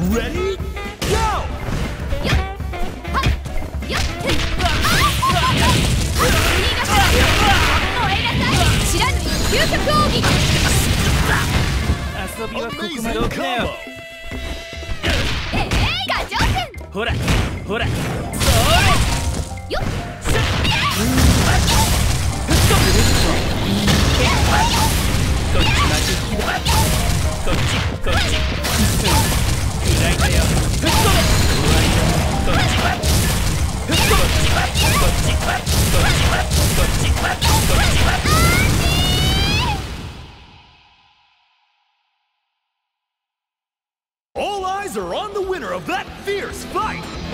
Ready? Go! 究極奥義遊びはここまでかよ。 ガチョウ戦ほらほら、それよっこっち巻き引きだ。こっちこっち砕いたよ。吹っ飛べ。こっち吹っ飛べ。こっちこっちこっちこっちこっち。All eyes are on the winner of that fierce fight!